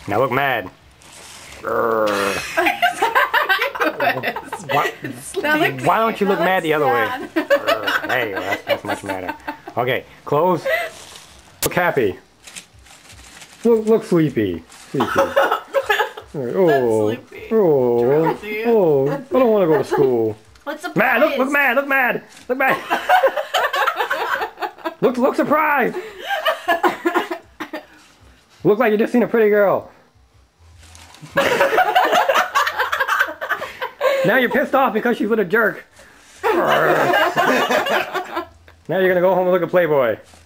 Now look mad. Why don't you look mad the other way? Hey, that's much madder. Okay, close. Look happy. Look sleepy. Sleepy. Oh, sleepy. oh, oh! I don't want to go to school. What's the Mad! Look mad! Look mad! Look mad! Look surprised! Look like you just seen a pretty girl. Now you're pissed off because she's with a jerk. Now you're gonna go home and look at Playboy.